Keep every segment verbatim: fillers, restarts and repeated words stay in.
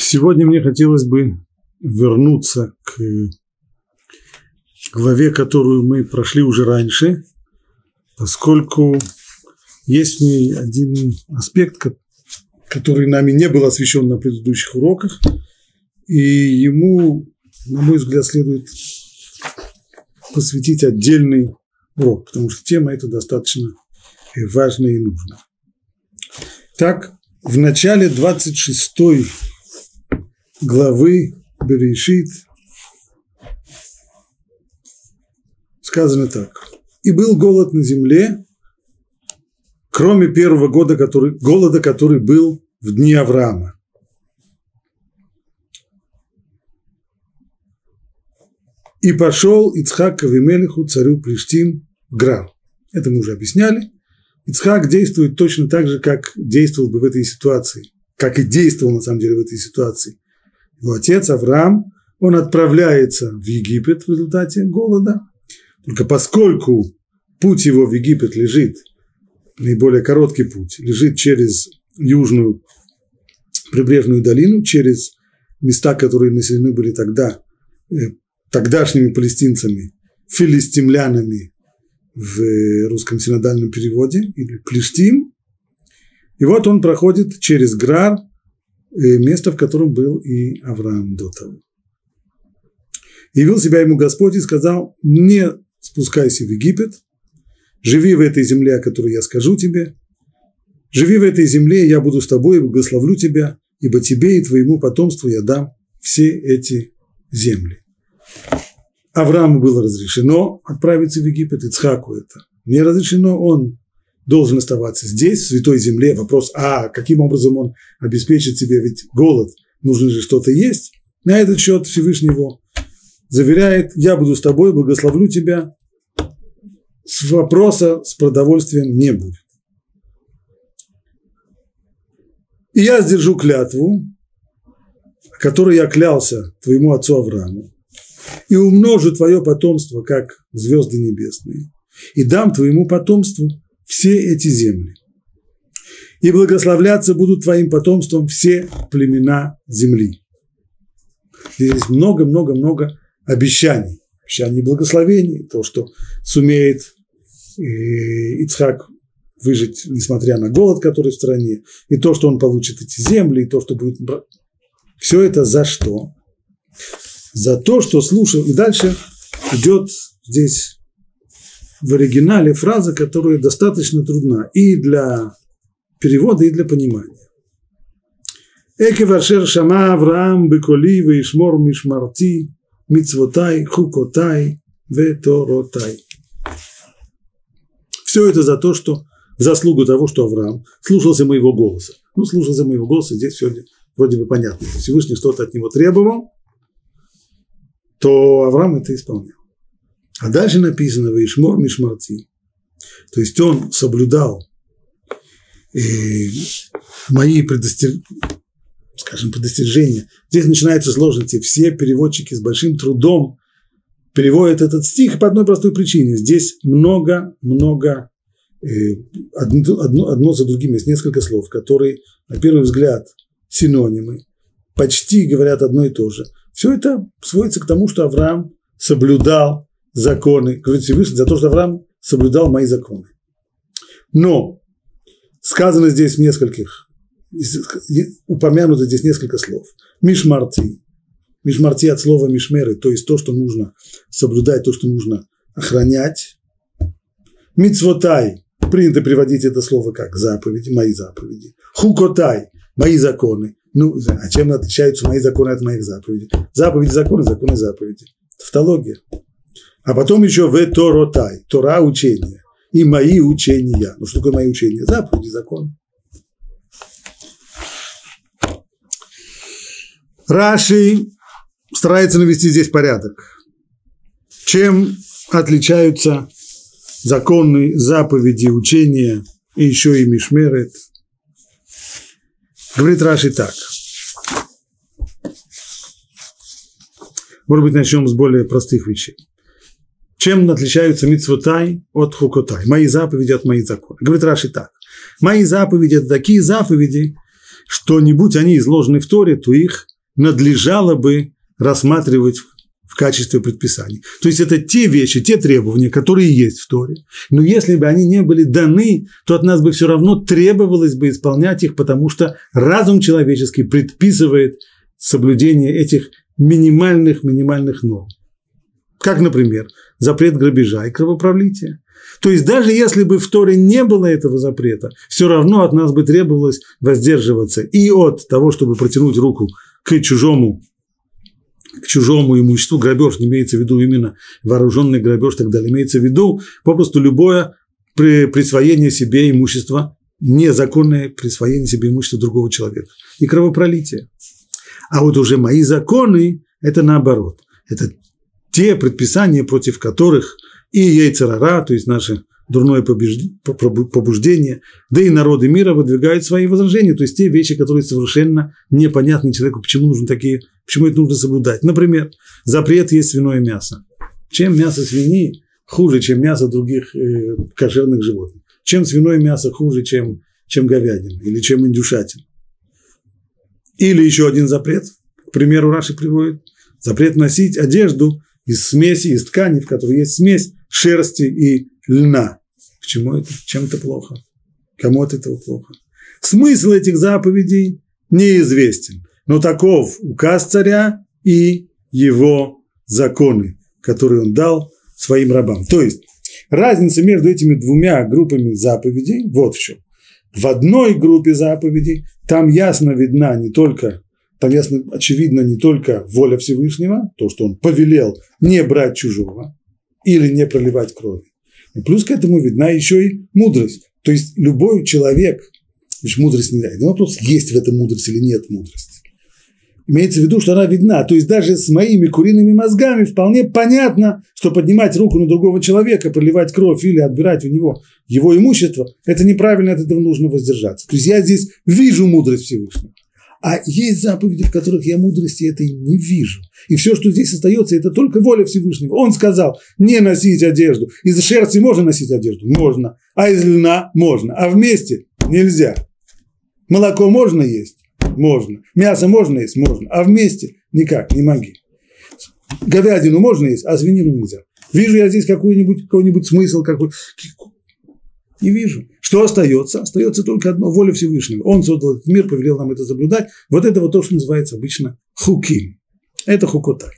Сегодня мне хотелось бы вернуться к главе, которую мы прошли уже раньше, поскольку есть в ней один аспект, который нами не был освещен на предыдущих уроках, и ему, на мой взгляд, следует посвятить отдельный урок, потому что тема эта достаточно важная и нужная. Так, в начале двадцать шестой главы Берешит сказано так: «И был голод на земле, кроме первого года, который, голода, который был в дни Авраама. И пошел Ицхак к Авимелеху, царю Плештим, в Грар». Это мы уже объясняли. Ицхак действует точно так же, как действовал бы в этой ситуации, как и действовал на самом деле в этой ситуации его отец Авраам. Он отправляется в Египет в результате голода. Только поскольку путь его в Египет лежит, наиболее короткий путь, лежит через южную прибрежную долину, через места, которые населены были тогда тогдашними палестинцами, филистимлянами в русском синодальном переводе, или Плештим. И вот он проходит через Грар, место, в котором был и Авраам до того. Явил себя ему Господь и сказал: «Не спускайся в Египет, живи в этой земле, о которой я скажу тебе, живи в этой земле, я буду с тобой и благословлю тебя, ибо тебе и твоему потомству я дам все эти земли». Аврааму было разрешено отправиться в Египет, Ицхаку это не разрешено, он должен оставаться здесь, в святой земле. Вопрос, а каким образом он обеспечит себе, ведь голод, нужно же что-то есть. На этот счет Всевышний его заверяет: «Я буду с тобой, благословлю тебя». С вопроса с продовольствием не будет. «И я сдержу клятву, которой я клялся твоему отцу Аврааму, и умножу твое потомство, как звезды небесные, и дам твоему потомству все эти земли. И благословляться будут твоим потомством все племена земли». Здесь много-много-много обещаний. Обещаний благословений, то, что сумеет Ицхак выжить, несмотря на голод, который в стране, и то, что он получит эти земли, и то, что будет... Все это за что? За то, что слушал. И дальше идет здесь в оригинале фраза, которая достаточно трудна и для перевода, и для понимания. «Экев ашер шама Авраам беколи веишмор мишмарти мицвотай хукотай веторотай». Все это за то, что в заслугу того, что Авраам слушался моего голоса. Ну, слушался моего голоса, здесь все вроде бы понятно. Всевышний что-то от него требовал, то Авраам это исполнял. А дальше написано «Веишмор мишмарти». То есть он соблюдал э, мои предостер... скажем, предостережения. Здесь начинаются сложности. Все переводчики с большим трудом переводят этот стих по одной простой причине. Здесь много-много, э, одно, одно, одно за другим есть несколько слов, которые, на первый взгляд, синонимы, почти говорят одно и то же. Все это сводится к тому, что Авраам соблюдал законы. Говорит Всевышний за то, что Авраам соблюдал мои законы. Но сказано здесь в нескольких, упомянуто здесь несколько слов. Мишмарти. Мишмарти от слова мишмеры, то есть то, что нужно соблюдать, то, что нужно охранять. Мицвотай. Принято приводить это слово как заповеди, мои заповеди. Хукотай. Мои законы. Ну, а чем отличаются мои законы от моих заповедей? Заповеди, законы, законы, заповеди. Тавтология. А потом еще веторотай, Тора – учение, и мои учения. Ну, что такое мои учения? Заповеди, законы. Раши старается навести здесь порядок. Чем отличаются законы, заповеди, учения и еще и мишмерет? Говорит Раши так. Может быть, начнем с более простых вещей. Чем отличаются мицвотай от хукотай? Мои заповеди от моих законов. Говорит Раши так. Мои заповеди – это такие заповеди, что не будь они изложены в Торе, то их надлежало бы рассматривать в качестве предписаний. То есть это те вещи, те требования, которые есть в Торе. Но если бы они не были даны, то от нас бы все равно требовалось бы исполнять их, потому что разум человеческий предписывает соблюдение этих минимальных, минимальных норм. Как, например, запрет грабежа и кровопролития. То есть даже если бы в Торе не было этого запрета, все равно от нас бы требовалось воздерживаться и от того, чтобы протянуть руку к чужому, к чужому имуществу. Грабеж не имеется в виду именно вооруженный грабеж и так далее. Имеется в виду попросту любое присвоение себе имущества, незаконное присвоение себе имущества другого человека. И кровопролитие. А вот уже мои законы – это наоборот. Это те предписания, против которых и йецер ара, то есть наше дурное побуждение, да и народы мира выдвигают свои возражения, то есть те вещи, которые совершенно непонятны человеку, почему нужно такие, почему это нужно соблюдать. Например, запрет есть свиное мясо. Чем мясо свиньи хуже, чем мясо других э, кошерных животных? Чем свиное мясо хуже, чем, чем говядина или чем индюшатина? Или еще один запрет, к примеру, Раши приводит, запрет носить одежду из смеси, из ткани, в которой есть смесь шерсти и льна. К чему это? Чем это плохо? Кому от этого плохо? Смысл этих заповедей неизвестен, но таков указ царя и его законы, которые он дал своим рабам. То есть разница между этими двумя группами заповедей вот в чем. В одной группе заповедей там ясно видна не только, там ясно очевидно не только воля Всевышнего, то, что он повелел не брать чужого или не проливать крови. И плюс к этому видна еще и мудрость. То есть любой человек, лишь мудрость не дает. Вопрос, есть в этом мудрость или нет мудрости. Имеется в виду, что она видна. То есть даже с моими куриными мозгами вполне понятно, что поднимать руку на другого человека, проливать кровь или отбирать у него его имущество, это неправильно, от этого нужно воздержаться. То есть я здесь вижу мудрость Всевышнего. А есть заповеди, в которых я мудрости этой не вижу. И все, что здесь остается, это только воля Всевышнего. Он сказал, не носить одежду. Из шерсти можно носить одежду? Можно. А из льна? Можно. А вместе? Нельзя. Молоко можно есть? Можно. Мясо можно есть? Можно. А вместе? Никак, не моги. Говядину можно есть, а свинину нельзя. Вижу я здесь какой-нибудь, какой-нибудь смысл, какой... Не вижу. Что остается? Остается только одно – воля Всевышнего. Он создал этот мир, повелел нам это соблюдать. Вот это вот то, что называется обычно хуким. Это хукотай.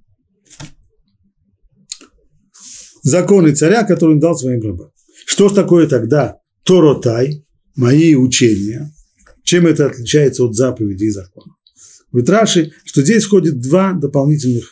Законы царя, которые он дал своим рабам. Что ж такое тогда торотай, мои учения? Чем это отличается от заповедей и законов? Говорит Раши, что здесь входит два дополнительных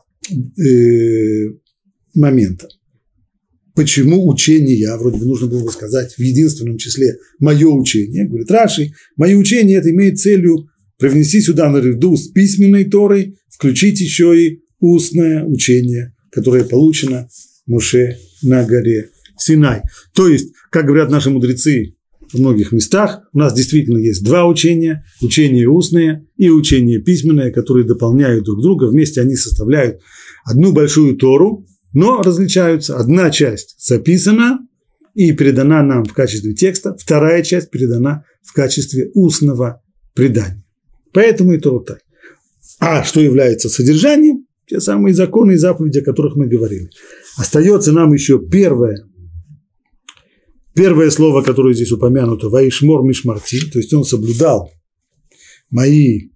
э, момента. Почему учение, вроде бы нужно было бы сказать в единственном числе мое учение, говорит Раши, мое учение это имеет целью привнести сюда наряду с письменной Торой, включить еще и устное учение, которое получено Моше на горе Синай. То есть, как говорят наши мудрецы в многих местах, у нас действительно есть два учения, учение устное и учение письменное, которые дополняют друг друга, вместе они составляют одну большую Тору, но различаются. Одна часть записана и передана нам в качестве текста, вторая часть передана в качестве устного предания. Поэтому и Торотай. А что является содержанием? Те самые законы и заповеди, о которых мы говорили. Остается нам еще первое, первое слово, которое здесь упомянуто, «Ваишмор мишмарти», то есть он соблюдал мои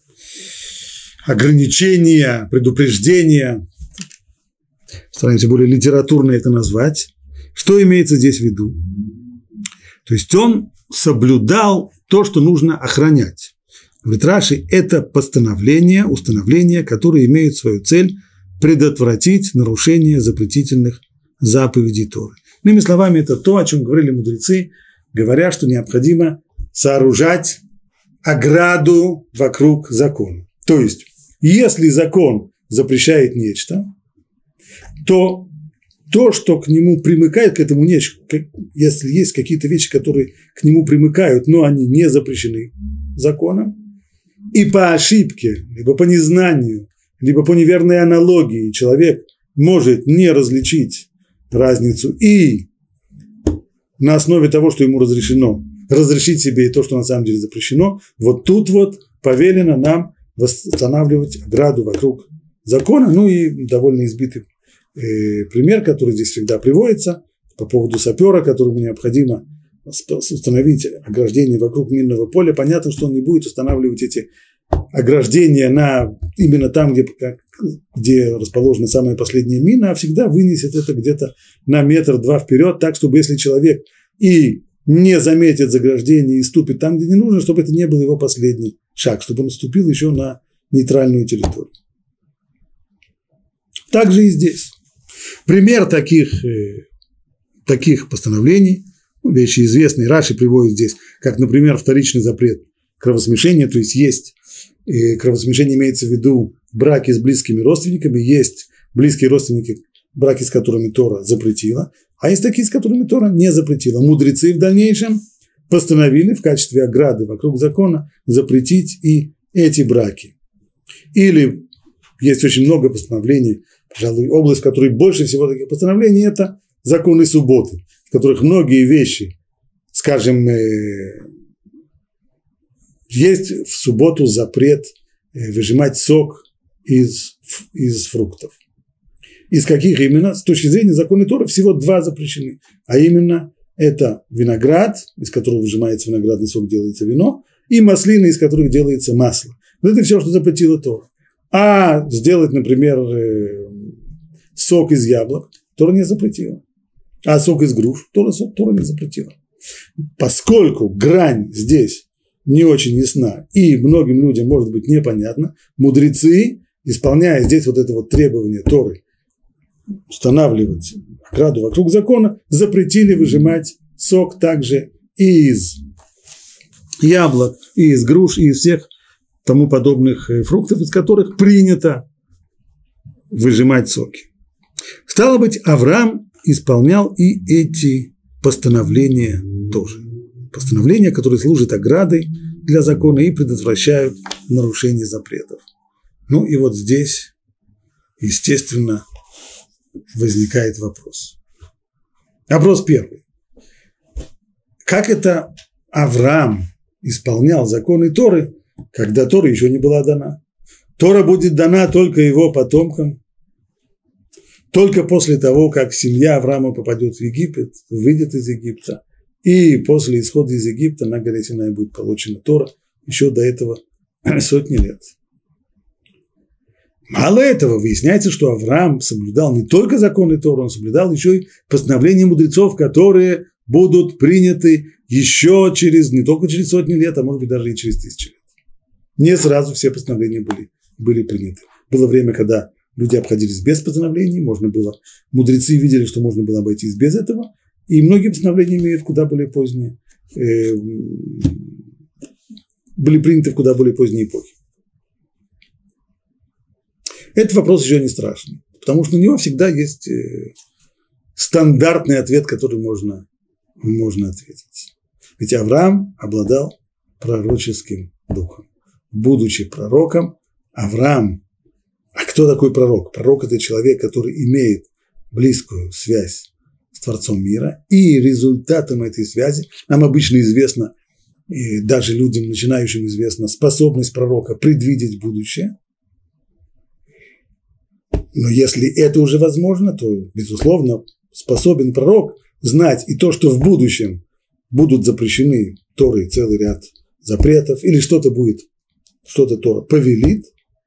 ограничения, предупреждения, стараемся более литературно это назвать. Что имеется здесь в виду? То есть он соблюдал то, что нужно охранять. Говорит Раши, это постановления, установления, которые имеют свою цель предотвратить нарушение запретительных заповедей Торы. Иными словами, это то, о чем говорили мудрецы, говоря, что необходимо сооружать ограду вокруг закона. То есть, если закон запрещает нечто, то то, что к нему примыкает, к этому нечто, если есть какие-то вещи, которые к нему примыкают, но они не запрещены законом, и по ошибке, либо по незнанию, либо по неверной аналогии человек может не различить разницу и на основе того, что ему разрешено, разрешить себе и то, что на самом деле запрещено, вот тут вот повелено нам восстанавливать ограду вокруг закона. Ну и довольно избитый э, пример, который здесь всегда приводится по поводу сапера, которому необходимо установить ограждение вокруг минного поля. Понятно, что он не будет устанавливать эти ограждения на, именно там, где, где расположена самая последняя мина, а всегда вынесет это где-то на метр-два вперед, так, чтобы если человек и не заметит заграждение и ступит там, где не нужно, чтобы это не был его последний шаг, чтобы он ступил еще на нейтральную территорию. Также и здесь. Пример таких, таких постановлений, вещи известные, Раши приводит здесь, как, например, вторичный запрет кровосмешения, то есть есть кровосмешение, имеется в виду браки с близкими родственниками, есть близкие родственники, браки с которыми Тора запретила, а есть такие, с которыми Тора не запретила. Мудрецы в дальнейшем постановили в качестве ограды вокруг закона запретить и эти браки. Или есть очень много постановлений, пожалуй, область, в которой больше всего таких постановлений – это законы субботы, в которых многие вещи, скажем, есть в субботу запрет выжимать сок из, из фруктов. Из каких именно? С точки зрения закона Торы всего два запрещены. А именно это виноград, из которого выжимается виноградный сок, делается вино, и маслины, из которых делается масло. Вот это все, что запретила Тора. А сделать, например, сок из яблок Тора не запретила. А сок из груш Тора, Тора не запретила. Поскольку грань здесь не очень ясна и многим людям может быть непонятно, мудрецы, исполняя здесь вот это вот требование Торы, устанавливать ограду вокруг закона, запретили выжимать сок также и из яблок, и из груш, и из всех тому подобных фруктов, из которых принято выжимать соки. Стало быть, Авраам исполнял и эти постановления тоже. Постановления, которые служат оградой для закона и предотвращают нарушение запретов. Ну и вот здесь, естественно, возникает вопрос. Вопрос первый. Как это Авраам исполнял законы Торы, когда Тора еще не была дана? Тора будет дана только его потомкам, только после того, как семья Авраама попадет в Египет, выйдет из Египта, и после исхода из Египта на горе Синай будет получена Тора, еще до этого сотни лет. Мало этого, выясняется, что Авраам соблюдал не только законы Торы, он соблюдал еще и постановления мудрецов, которые будут приняты еще через, не только через сотни лет, а может быть даже и через тысячи лет. Не сразу все постановления были, были приняты. Было время, когда люди обходились без постановлений, можно было, мудрецы видели, что можно было обойтись без этого, и многие постановления имеют куда более поздние, э, были приняты в куда более поздние эпохи. Этот вопрос еще не страшный, потому что на него всегда есть э, стандартный ответ, который можно, можно ответить. Ведь Авраам обладал пророческим духом. Будучи пророком, Авраам, а кто такой пророк? Пророк – это человек, который имеет близкую связь с Творцом мира, и результатом этой связи нам обычно известно, и даже людям, начинающим известна способность пророка предвидеть будущее. Но если это уже возможно, то, безусловно, способен пророк знать и то, что в будущем будут запрещены Торой целый ряд запретов, или что-то будет, что-то Тора повелит.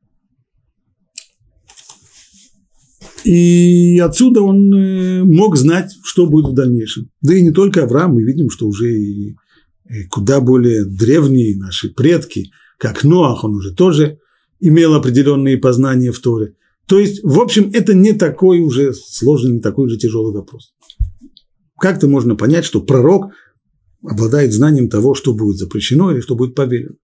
И отсюда он мог знать, что будет в дальнейшем. Да и не только Авраам, мы видим, что уже и куда более древние наши предки, как Ноах, он уже тоже имел определенные познания в Торе. То есть, в общем, это не такой уже сложный, не такой же тяжелый вопрос. Как-то можно понять, что пророк обладает знанием того, что будет запрещено или что будет повелено.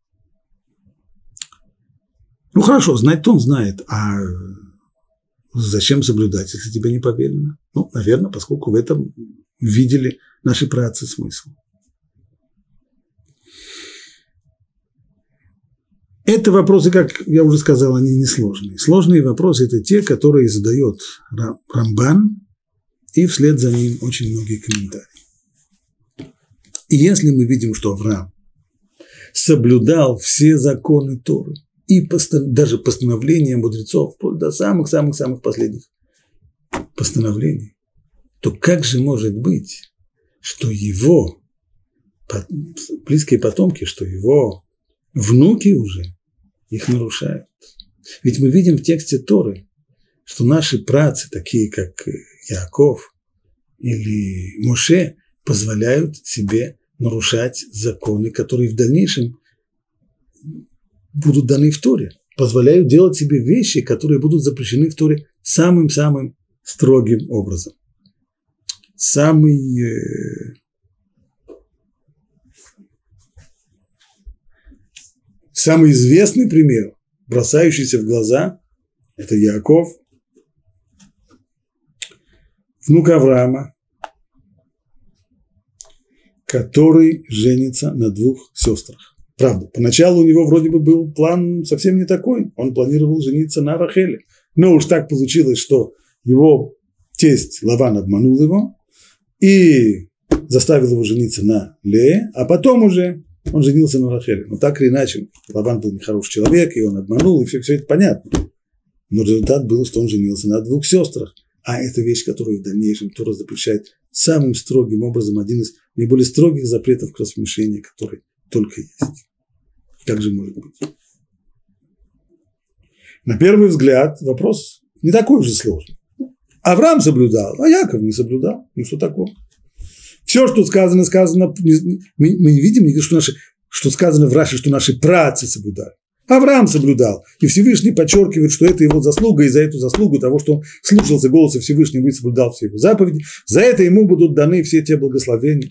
Ну хорошо, знать-то он знает, а зачем соблюдать, если тебе не повелено? Ну, наверное, поскольку в этом видели наши праотцы смысл. Это вопросы, как я уже сказал, они несложные. Сложные вопросы – это те, которые задает Рамбан, и вслед за ним очень многие комментарии. И если мы видим, что Авраам соблюдал все законы Торы и постан- даже постановления мудрецов, вплоть до самых-самых-самых последних постановлений, то как же может быть, что его близкие потомки, что его внуки уже их нарушают? Ведь мы видим в тексте Торы, что наши праотцы, такие как Яаков или Моше, позволяют себе нарушать законы, которые в дальнейшем будут даны в Торе, позволяют делать себе вещи, которые будут запрещены в Торе самым-самым строгим образом. Самый, э, самый известный пример, бросающийся в глаза, это Яаков, внук Авраама, который женится на двух сестрах. Правда, поначалу у него вроде бы был план совсем не такой. Он планировал жениться на Рахеле. Но уж так получилось, что его тесть Лаван обманул его и заставил его жениться на Лее, а потом уже он женился на Рахеле. Но так или иначе, Лаван был нехороший человек, и он обманул, и все, все это понятно. Но результат был, что он женился на двух сестрах. А это вещь, которую в дальнейшем Тора запрещает самым строгим образом, один из наиболее строгих запретов кровосмешения, который только есть. Как же может быть? На первый взгляд вопрос не такой уже сложный. Авраам соблюдал, а Яков не соблюдал. Ну что такое? Все, что сказано, сказано, мы, мы не видим, что, наши, что сказано в Раши, что наши праотцы соблюдали. Авраам соблюдал. И Всевышний подчеркивает, что это его заслуга, и за эту заслугу того, что он слушался голоса Всевышнего и соблюдал все его заповеди, за это ему будут даны все те благословения.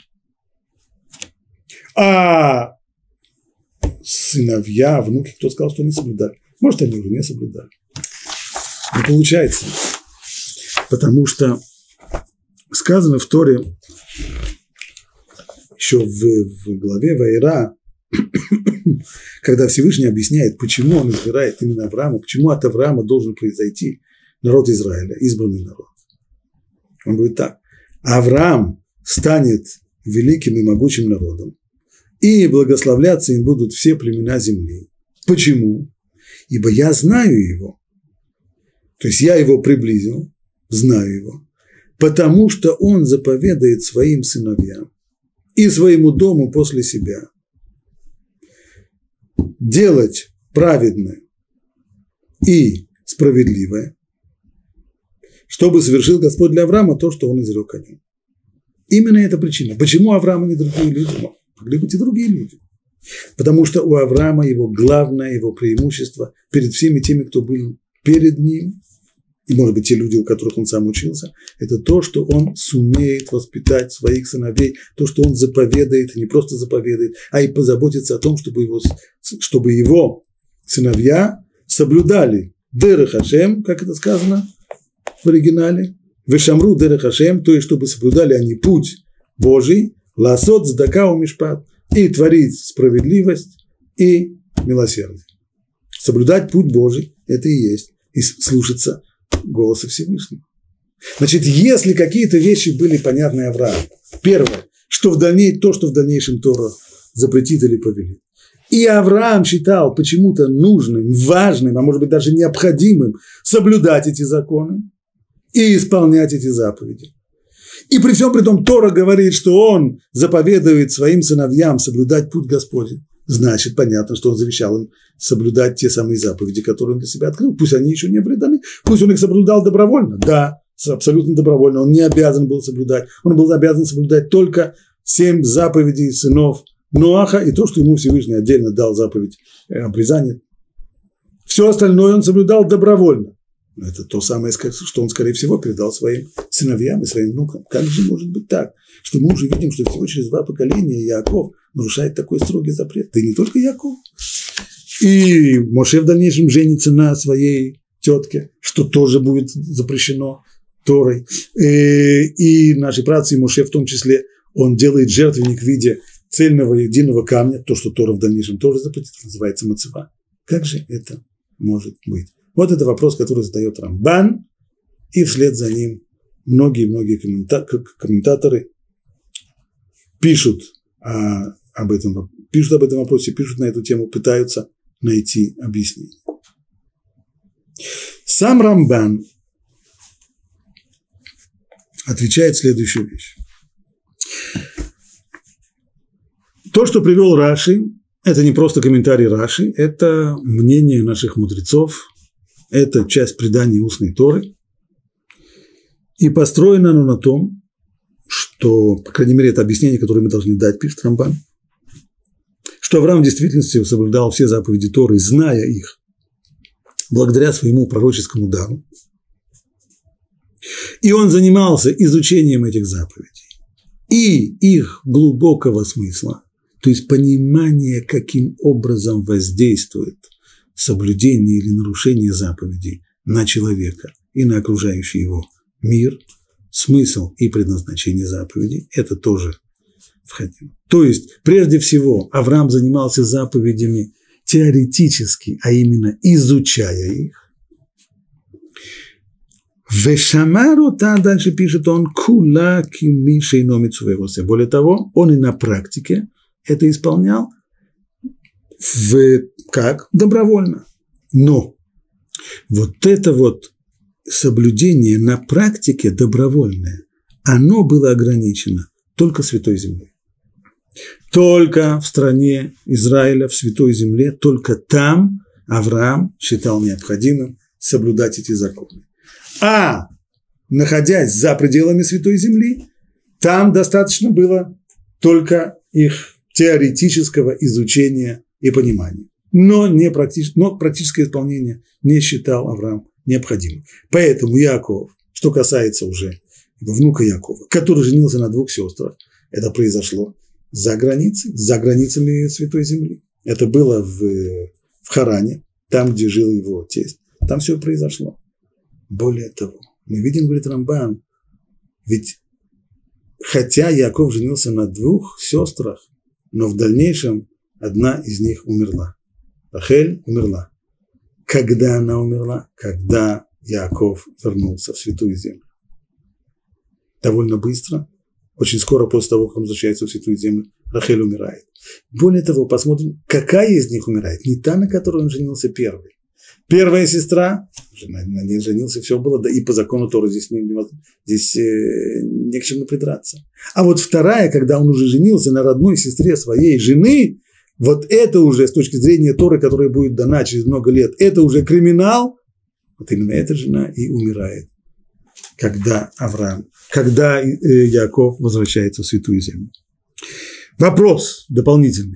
А сыновья, внуки, кто сказал, что они соблюдали? Может, они уже не соблюдали. Не получается. Потому что сказано в Торе, еще в, в главе Ваира, когда Всевышний объясняет, почему он избирает именно Авраама, почему от Авраама должен произойти народ Израиля, избранный народ. Он говорит так: Авраам станет великим и могучим народом, и благословляться им будут все племена земли. Почему? Ибо я знаю его. То есть я его приблизил, знаю его, потому что он заповедает своим сыновьям и своему дому после себя делать праведное и справедливое, чтобы совершил Господь для Авраама то, что он изрек о нем. Именно эта причина. Почему Авраам и не другие люди? Могли быть и другие люди. Потому что у Авраама его главное, его преимущество перед всеми теми, кто был перед ним, и, может быть, те люди, у которых он сам учился, это то, что он сумеет воспитать своих сыновей, то, что он заповедает, и не просто заповедает, а и позаботится о том, чтобы его, чтобы его сыновья соблюдали дерех Ашем, как это сказано в оригинале, вешамру дерех Ашем, то есть, чтобы соблюдали они путь Божий, ласот цдака умишпат, и творить справедливость и милосердие. Соблюдать путь Божий – это и есть, и слушаться голоса Всевышнего. Значит, если какие-то вещи были понятны Аврааму, первое, что в дальнейшем, то, что в дальнейшем Тора запретит или повелит, и Авраам считал почему-то нужным, важным, а может быть даже необходимым соблюдать эти законы и исполнять эти заповеди. И при всем при том Тора говорит, что он заповедует своим сыновьям соблюдать путь Господень. Значит, понятно, что он завещал им соблюдать те самые заповеди, которые он для себя открыл. Пусть они еще не были даны, пусть он их соблюдал добровольно. Да, абсолютно добровольно. Он не обязан был соблюдать. Он был обязан соблюдать только семь заповедей сынов Ноаха и то, что ему Всевышний отдельно дал заповедь обрезания. Все остальное он соблюдал добровольно. Это то самое, что он, скорее всего, передал своим сыновьям и своим внукам. Как же может быть так, что мы уже видим, что всего через два поколения Яаков нарушает такой строгий запрет? Да и не только Яаков. И Моше в дальнейшем женится на своей тетке, что тоже будет запрещено Торой. И наши праотцы, Моше в том числе, он делает жертвенник в виде цельного единого камня, то, что Тора в дальнейшем тоже запретит, называется мацива. Как же это может быть? Вот это вопрос, который задает Рамбан, и вслед за ним многие-многие комментаторы пишут об этом, пишут об этом вопросе, пишут на эту тему, пытаются найти объяснение. Сам Рамбан отвечает следующую вещь. То, что привел Раши, это не просто комментарий Раши, это мнение наших мудрецов, это часть предания устной Торы. И построено оно на том, что, по крайней мере, это объяснение, которое мы должны дать, пишет Рамбан, что Авраам в действительности соблюдал все заповеди Торы, зная их, благодаря своему пророческому дару. И он занимался изучением этих заповедей и их глубокого смысла, то есть понимание, каким образом воздействует соблюдение или нарушение заповедей на человека и на окружающий его мир, смысл и предназначение заповедей – это тоже входило. То есть, прежде всего, Авраам занимался заповедями теоретически, а именно изучая их. Вешамарута, дальше пишет он, кула кими шейно мицуверосе. Более того, он и на практике это исполнял в, как? Добровольно. Но вот это вот соблюдение на практике добровольное, оно было ограничено только Святой Землей. Только в стране Израиля, в Святой Земле, только там Авраам считал необходимым соблюдать эти законы. А находясь за пределами Святой Земли, там достаточно было только их теоретического изучения и понимания. Но, не практически, но практическое исполнение не считал Авраам необходимым. Поэтому Яаков, что касается уже внука Яакова, который женился на двух сестрах, это произошло за границей, за границами Святой Земли. Это было в, в Харане, там, где жил его тесть. Там все произошло. Более того, мы видим, говорит Рамбан, ведь хотя Яаков женился на двух сестрах, но в дальнейшем одна из них умерла. Рахель умерла. Когда она умерла? Когда Яаков вернулся в Святую Землю. Довольно быстро, очень скоро после того, как он возвращается в Святую Землю, Рахель умирает. Более того, посмотрим, какая из них умирает. Не та, на которой он женился первой. Первая сестра, на ней женился, все было, да и по закону Торы здесь, не, здесь э, не к чему придраться. А вот вторая, когда он уже женился на родной сестре своей жены, вот это уже с точки зрения Торы, которая будет дана через много лет, это уже криминал. Вот именно эта жена и умирает, когда Авраам, когда э, Яаков возвращается в Святую Землю. Вопрос дополнительный.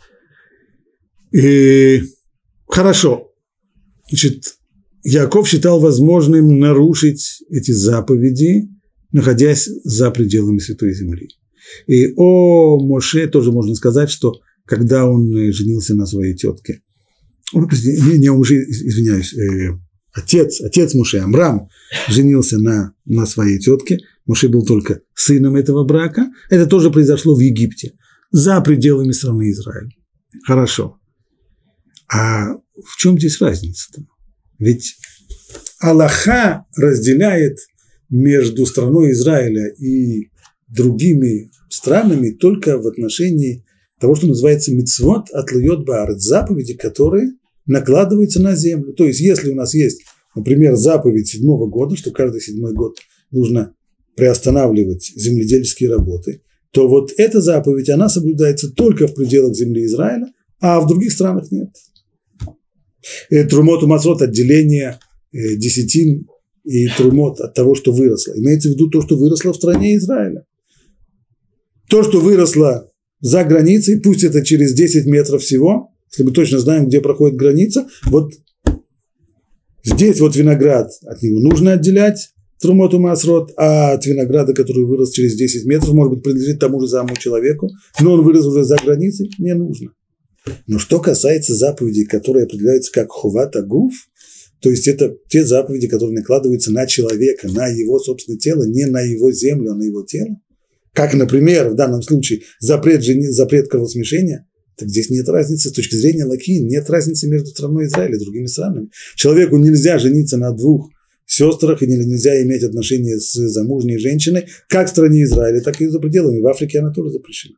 И, хорошо. Значит, Яаков считал возможным нарушить эти заповеди, находясь за пределами Святой Земли. И о Моше тоже можно сказать, что когда он женился на своей тетке, не, не Моше, извиняюсь, э, отец, отец Моше, Амрам, женился на, на своей тетке, Моше был только сыном этого брака, это тоже произошло в Египте, за пределами страны Израиля. Хорошо. А в чем здесь разница-то? Ведь Аллаха разделяет между страной Израиля и другими странами только в отношении того, что называется мицвот атлуйот баарец, заповеди, которые накладываются на землю. То есть, если у нас есть, например, заповедь седьмого года, что каждый седьмой год нужно приостанавливать земледельческие работы, то вот эта заповедь, она соблюдается только в пределах земли Израиля, а в других странах нет. Трумот умацрот, отделение десятин и трумот от того, что выросло. Имеется в виду то, что выросло в стране Израиля. То, что выросло за границей, пусть это через десять метров всего, если мы точно знаем, где проходит граница, вот здесь вот виноград, от него нужно отделять трумот умацрот, а от винограда, который вырос через десять метров, может быть, принадлежит тому же самому человеку, но он вырос уже за границей, не нужно. Но что касается заповедей, которые определяются как хуват агуф, то есть это те заповеди, которые накладываются на человека, на его собственное тело, не на его землю, а на его тело. Как, например, в данном случае запрет, запрет кровосмешения, так здесь нет разницы с точки зрения Аллахи, нет разницы между страной Израиля и другими странами. Человеку нельзя жениться на двух сестрах, и нельзя иметь отношения с замужней женщиной, как в стране Израиля, так и за пределами. В Африке она тоже запрещена.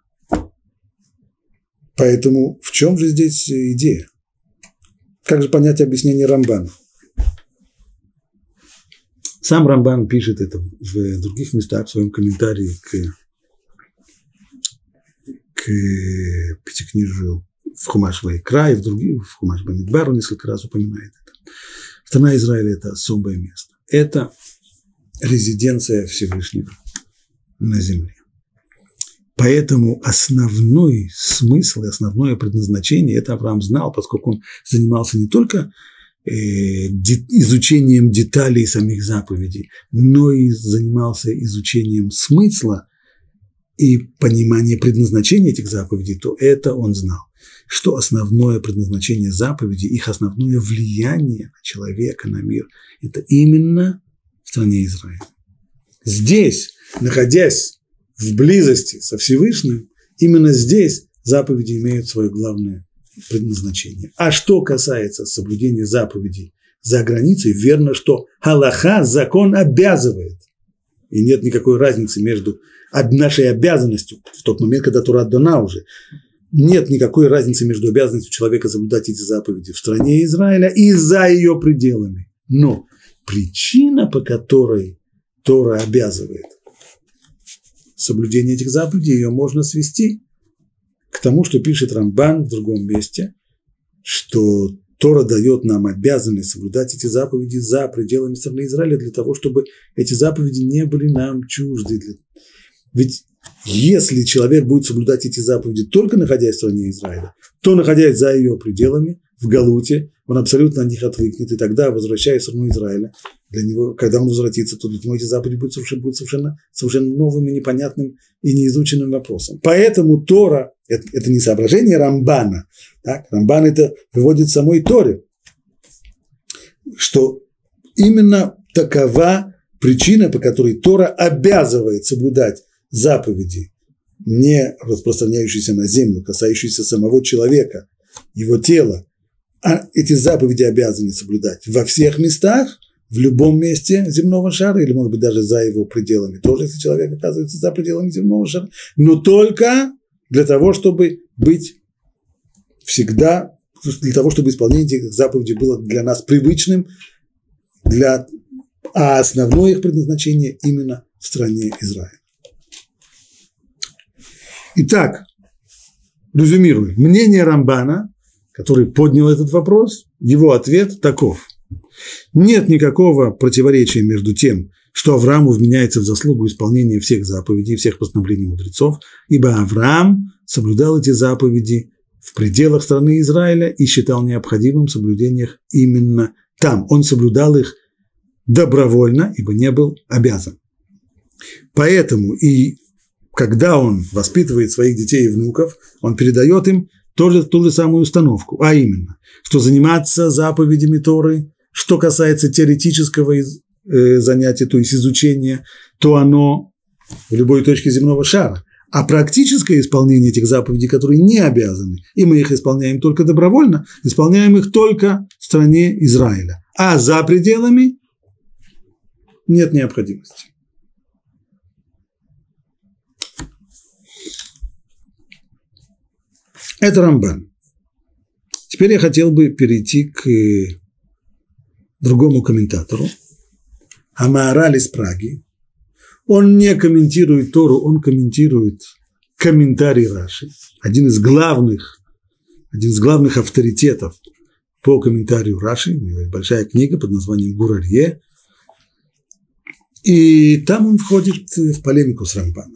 Поэтому в чем же здесь идея? Как же понять объяснение Рамбана? Сам Рамбан пишет это в других местах, в своем комментарии к, к пятикнижию в Хумаш Ваикра и в других, в Хумаш Бамидбар он несколько раз упоминает это. Страна Израиля – это особое место. Это резиденция Всевышнего на земле. Поэтому основной смысл и основное предназначение, это Авраам знал, поскольку он занимался не только э, де, изучением деталей самих заповедей, но и занимался изучением смысла и понимания предназначения этих заповедей, то это он знал. Что основное предназначение заповедей, их основное влияние на человека, на мир, это именно в стране Израиля. Здесь, находясь в близости со Всевышним, именно здесь заповеди имеют свое главное предназначение. А что касается соблюдения заповедей за границей, верно, что галаха, закон обязывает. И нет никакой разницы между нашей обязанностью в тот момент, когда Тора дана уже. Нет никакой разницы между обязанностью человека соблюдать эти заповеди в стране Израиля и за ее пределами. Но причина, по которой Тора обязывает соблюдение этих заповедей, ее можно свести к тому, что пишет Рамбан в другом месте, что Тора дает нам обязанность соблюдать эти заповеди за пределами страны Израиля для того, чтобы эти заповеди не были нам чужды. Ведь если человек будет соблюдать эти заповеди только находясь в стране Израиля, то, находясь за ее пределами, в Галуте, он абсолютно от них отвыкнет, и тогда, возвращаясь в страну Израиля, для него, когда он возвратится, то для него эти заповеди будут совершенно, будут совершенно, совершенно новым и непонятным и неизученным вопросом. Поэтому Тора – это, это не соображение Рамбана. Так? Рамбан это выводит в самой Торе, что именно такова причина, по которой Тора обязывает соблюдать заповеди, не распространяющиеся на землю, касающиеся самого человека, его тела, а эти заповеди обязаны соблюдать во всех местах, в любом месте земного шара, или, может быть, даже за его пределами, тоже, если человек оказывается за пределами земного шара, но только для того, чтобы быть всегда, для того, чтобы исполнение этих заповедей было для нас привычным, для, а основное их предназначение именно в стране Израиля. Итак, резюмируем. Мнение Рамбана, который поднял этот вопрос, его ответ таков. Нет никакого противоречия между тем, что Аврааму вменяется в заслугу исполнения всех заповедей, всех постановлений мудрецов, ибо Авраам соблюдал эти заповеди в пределах страны Израиля и считал необходимым соблюдение их именно там. Он соблюдал их добровольно, ибо не был обязан. Поэтому и когда он воспитывает своих детей и внуков, он передает им тоже ту же самую установку, а именно, что заниматься заповедями Торы, что касается теоретического занятия, то есть изучения, то оно в любой точке земного шара. А практическое исполнение этих заповедей, которые не обязаны, и мы их исполняем только добровольно, исполняем их только в стране Израиля. А за пределами нет необходимости. Это Рамбан. Теперь я хотел бы перейти к другому комментатору, Амаараль из Праги. Он не комментирует Тору, он комментирует комментарий Раши, один из главных, один из главных авторитетов по комментарию Раши. У него есть большая книга под названием Гур Арье, и там он входит в полемику с Рамбаном.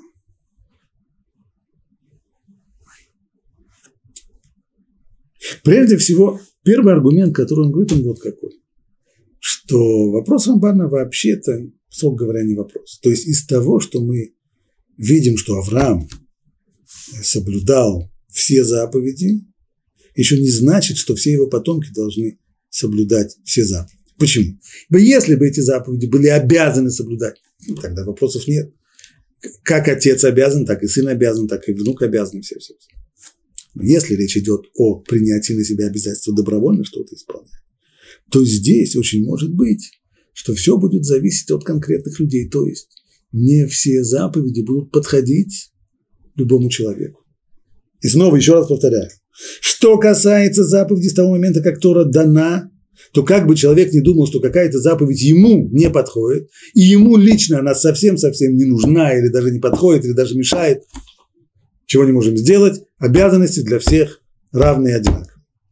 Прежде всего, первый аргумент, который он говорит, он вот какой, что вопрос Рамбана вообще-то, строго говоря, не вопрос. То есть из того, что мы видим, что Авраам соблюдал все заповеди, еще не значит, что все его потомки должны соблюдать все заповеди. Почему? Ибо если бы эти заповеди были обязаны соблюдать, ну, тогда вопросов нет. Как отец обязан, так и сын обязан, так и внук обязан, все, все, все. Если речь идет о принятии на себя обязательства добровольно что-то исполнять, то здесь очень может быть, что все будет зависеть от конкретных людей. То есть не все заповеди будут подходить любому человеку. И снова еще раз повторяю, что касается заповедей с того момента, как Тора дана, то как бы человек не думал, что какая-то заповедь ему не подходит, и ему лично она совсем-совсем не нужна, или даже не подходит, или даже мешает, чего не можем сделать, обязанности для всех равные и одинаковые.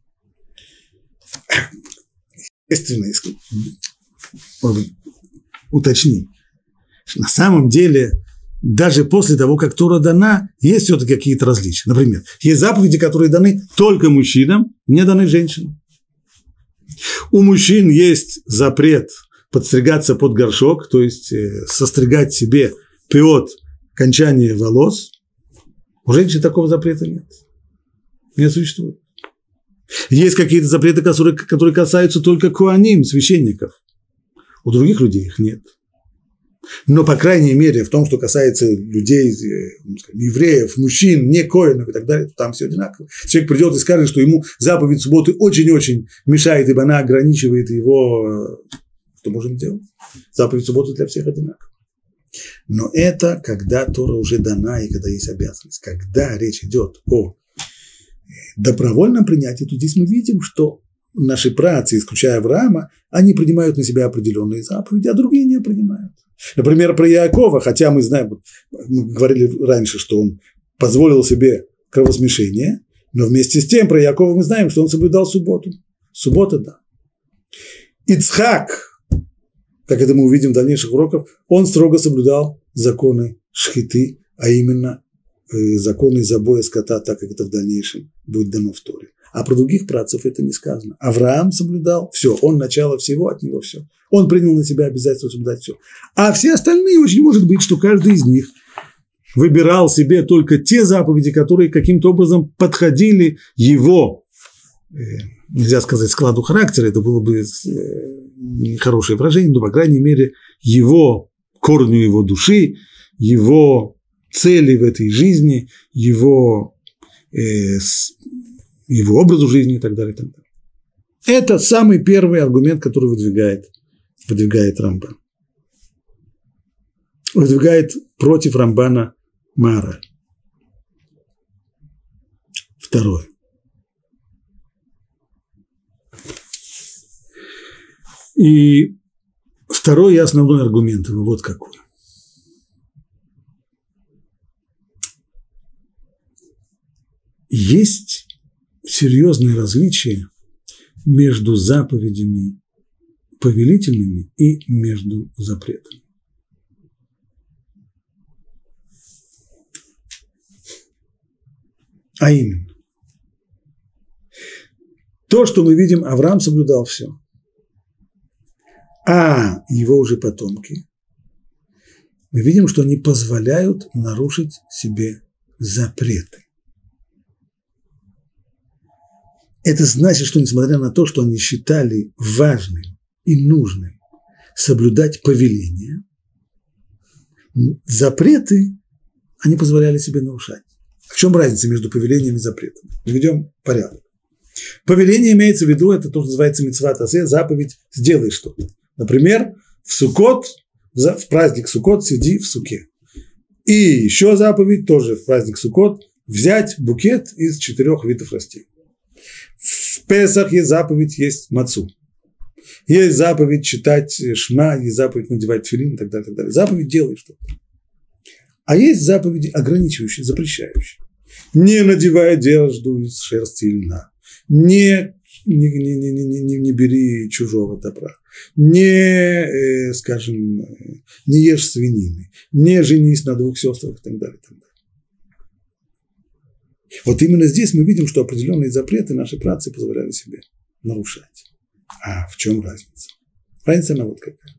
Естественно, уточним, что на самом деле даже после того, как Тора дана, есть все-таки какие-то различия. Например, есть заповеди, которые даны только мужчинам, не даны женщинам. У мужчин есть запрет подстригаться под горшок, то есть состригать себе пиот, кончание волос. У женщин такого запрета нет. Не существует. Есть какие-то запреты, которые, которые касаются только коаним, священников. У других людей их нет. Но, по крайней мере, в том, что касается людей, скажем, евреев, мужчин, не коинов и так далее, то там все одинаково. Человек придет и скажет, что ему заповедь субботы очень-очень мешает, ибо она ограничивает его. Что можем делать? Заповедь субботы для всех одинакова. Но это когда Тора уже дана и когда есть обязанность. Когда речь идет о добровольном принятии, то здесь мы видим, что наши праотцы, исключая Авраама, они принимают на себя определенные заповеди, а другие не принимают. Например, про Яакова, хотя мы знаем, мы говорили раньше, что он позволил себе кровосмешение, но вместе с тем про Яакова мы знаем, что он соблюдал субботу. Суббота, да. Ицхак, как это мы увидим в дальнейших уроках, он строго соблюдал законы шхиты, а именно законы забоя скота, так как это в дальнейшем будет дано в Торе. А про других праотцов это не сказано. Авраам соблюдал все, он начало всего, от него все. Он принял на себя обязательство соблюдать все. А все остальные, очень может быть, что каждый из них выбирал себе только те заповеди, которые каким-то образом подходили его, нельзя сказать, складу характера, это было бы нехорошее выражение, но, по крайней мере, его корню его души, его цели в этой жизни, его, э, его образу жизни и так далее, и так далее. Это самый первый аргумент, который выдвигает, выдвигает Рамбан. Выдвигает против Рамбана Маораль. Второе. И второй и основной аргумент, вот какой. Есть серьезные различия между заповедями повелительными и между запретами. А именно, то, что мы видим, Авраам соблюдал все, а его уже потомки, мы видим, что они позволяют нарушить себе запреты. Это значит, что несмотря на то, что они считали важным и нужным соблюдать повеления, запреты они позволяли себе нарушать. В чем разница между повелением и запретом? Введем порядок. Повеление имеется в виду, это то, что называется мицват асе, заповедь «сделай что-то». Например, в Суккот, в праздник Суккот сиди в суке. И еще заповедь, тоже в праздник Суккот, взять букет из четырех видов растений. В Песах есть заповедь, есть мацу. Есть заповедь читать шма, есть заповедь надевать тфилин и так далее, и так далее. Заповедь «делай что-то». А есть заповеди ограничивающие, запрещающие. Не надевай одежду из шерсти и льна. Не, не, не, не, не, не, не бери чужого добра. Не, э, скажем, не ешь свинины. Не женись на двух сестрах и так далее, и так далее. Вот именно здесь мы видим, что определенные запреты наши праотцы позволяли себе нарушать. А в чем разница? Разница она вот какая.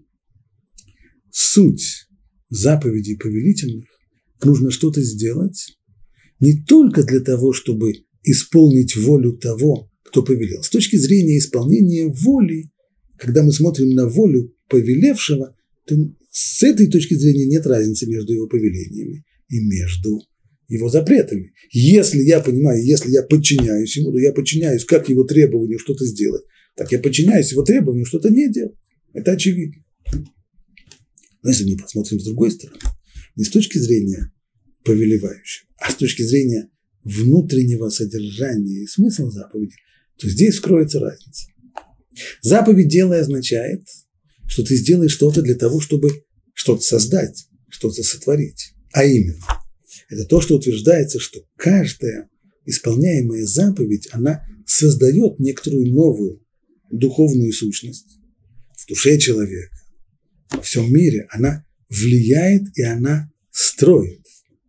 Суть заповедей повелительных нужно что-то сделать не только для того, чтобы исполнить волю того, кто повелел. С точки зрения исполнения воли, когда мы смотрим на волю повелевшего, то с этой точки зрения нет разницы между его повелениями и между его запретами. Если я понимаю, если я подчиняюсь ему, то я подчиняюсь как его требованию что-то сделать, так я подчиняюсь его требованию что-то не делать. Это очевидно. Но если мы посмотрим с другой стороны, не с точки зрения повелевающего, а с точки зрения внутреннего содержания и смысла заповеди, то здесь вскроется разница. Заповедь «делай» означает, что ты сделаешь что-то для того, чтобы что-то создать, что-то сотворить. А именно, это то, что утверждается, что каждая исполняемая заповедь, она создает некоторую новую духовную сущность в душе человека, во всем мире. Она влияет и она строит.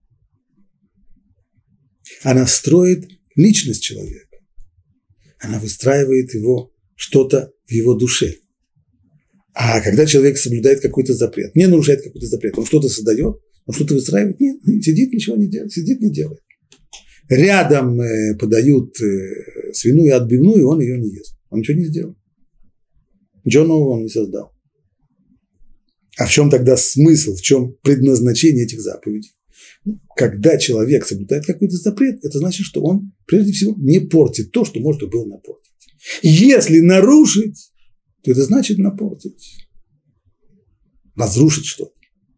Она строит личность человека. Она выстраивает его, что-то в его душе. А когда человек соблюдает какой-то запрет, не нарушает какой-то запрет, он что-то создает, он что-то выстраивает, нет, сидит, ничего не делает, сидит, не делает. Рядом э, подают э, свиную отбивную, он ее не ест. Он ничего не сделал. Ничего нового он не создал. А в чем тогда смысл, в чем предназначение этих заповедей? Когда человек соблюдает какой-то запрет, это значит, что он, прежде всего, не портит то, что можно было напортить. Если нарушить, то это значит напортить, разрушить что-то.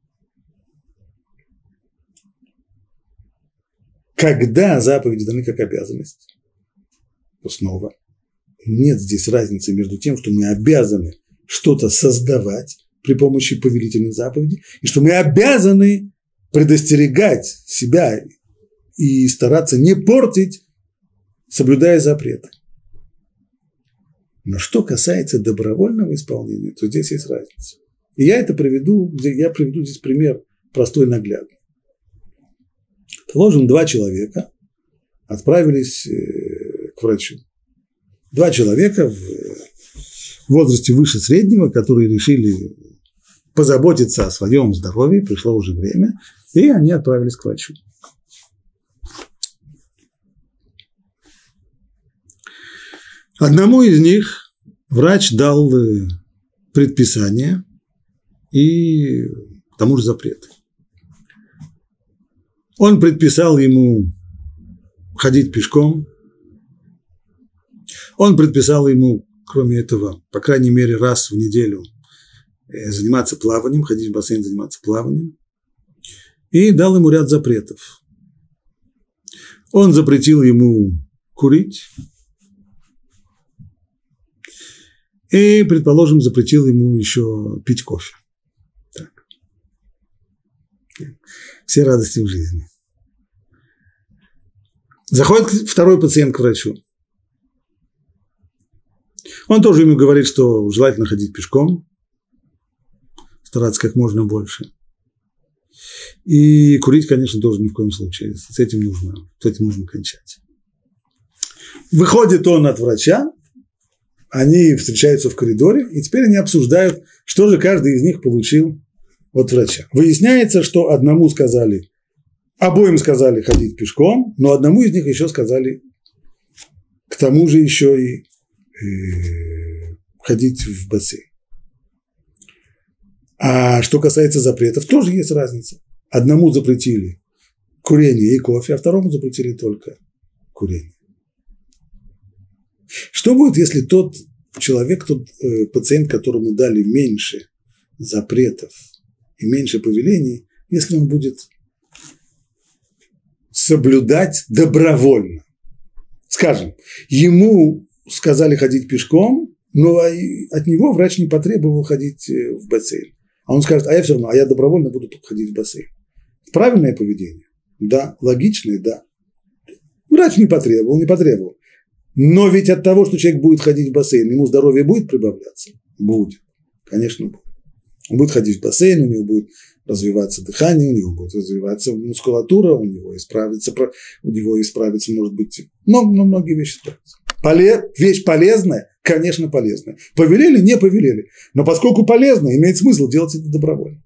Когда заповеди даны как обязанность, то снова нет здесь разницы между тем, что мы обязаны что-то создавать при помощи повелительных заповедей, и что мы обязаны предостерегать себя и стараться не портить, соблюдая запреты. Но что касается добровольного исполнения, то здесь есть разница. И я это приведу, я приведу здесь пример простой и наглядный. Положим, два человека отправились к врачу. Два человека в возрасте выше среднего, которые решили позаботиться о своем здоровье, пришло уже время, и они отправились к врачу. Одному из них врач дал предписание и к тому же запреты. Он предписал ему ходить пешком. Он предписал ему, кроме этого, по крайней мере, раз в неделю заниматься плаванием, ходить в бассейн, заниматься плаванием. И дал ему ряд запретов. Он запретил ему курить. И, предположим, запретил ему еще пить кофе. Так. Все радости в жизни. Заходит второй пациент к врачу. Он тоже ему говорит, что желательно ходить пешком, стараться как можно больше. И курить, конечно, тоже ни в коем случае. С этим нужно, с этим нужно кончать. Выходит он от врача, они встречаются в коридоре, и теперь они обсуждают, что же каждый из них получил от врача. Выясняется, что одному сказали, обоим сказали ходить пешком, но одному из них еще сказали, к тому же еще и э, ходить в бассейн. А что касается запретов, тоже есть разница. Одному запретили курение и кофе, а второму запретили только курение. Что будет, если тот человек, тот э, пациент, которому дали меньше запретов и меньше повелений, если он будет соблюдать добровольно? Скажем, ему сказали ходить пешком, но от него врач не потребовал ходить в бассейн. А он скажет, а я все равно, а я добровольно буду только ходить в бассейн. Правильное поведение? Да. Логичное? Да. Врач не потребовал, не потребовал. Но ведь от того, что человек будет ходить в бассейн, ему здоровье будет прибавляться? Будет. Конечно, будет. Он будет ходить в бассейн, у него будет развиваться дыхание, у него будет развиваться мускулатура, у него исправится, у него исправится, может быть, но, но многие вещи исправятся. Поле, вещь полезная, конечно, полезная. Повелели, не повелели. Но поскольку полезно, имеет смысл делать это добровольно.